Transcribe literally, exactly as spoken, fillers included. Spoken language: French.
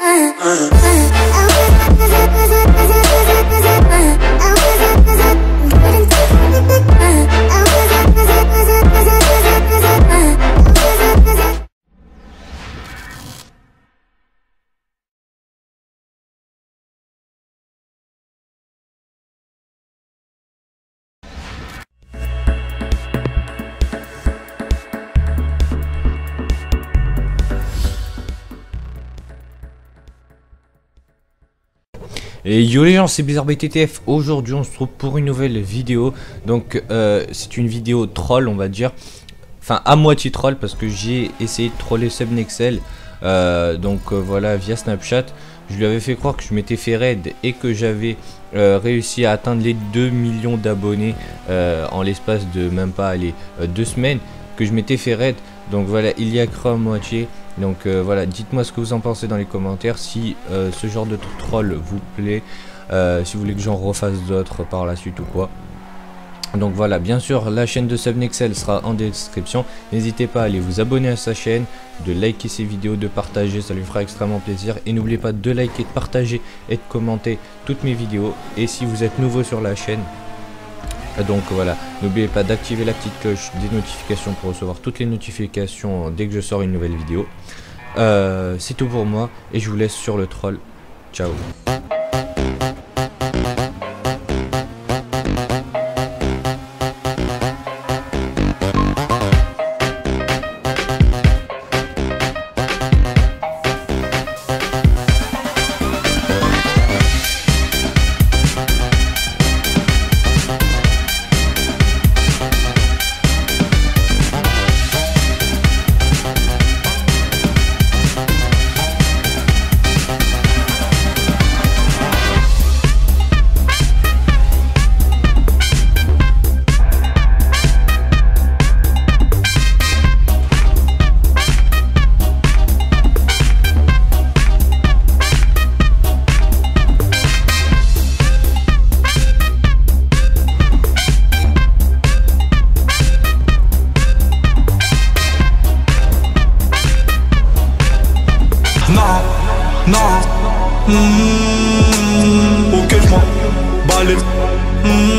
Et yo les gens, c'est Blizzard B T T F. Aujourd'hui on se trouve pour une nouvelle vidéo. Donc euh, c'est une vidéo troll, on va dire. Enfin à moitié troll, parce que j'ai essayé de troller Subnexel. euh, Donc euh, voilà, via Snapchat. Je lui avais fait croire que je m'étais fait raid et que j'avais euh, réussi à atteindre les deux millions d'abonnés euh, en l'espace de même pas aller euh, deux semaines. Que je m'étais fait raid. Donc voilà, il y a cru à moitié. Donc euh, voilà, dites-moi ce que vous en pensez dans les commentaires, si euh, ce genre de troll vous plaît, euh, si vous voulez que j'en refasse d'autres par la suite ou quoi. Donc voilà, bien sûr la chaîne de Subnexel sera en description, n'hésitez pas à aller vous abonner à sa chaîne, de liker ses vidéos, de partager, ça lui fera extrêmement plaisir. Et n'oubliez pas de liker, de partager et de commenter toutes mes vidéos. Et si vous êtes nouveau sur la chaîne, donc voilà, n'oubliez pas d'activer la petite cloche des notifications pour recevoir toutes les notifications dès que je sors une nouvelle vidéo. Euh, c'est tout pour moi et je vous laisse sur le troll. Ciao. Non, mmh, ok, je m'en balais. Mmh.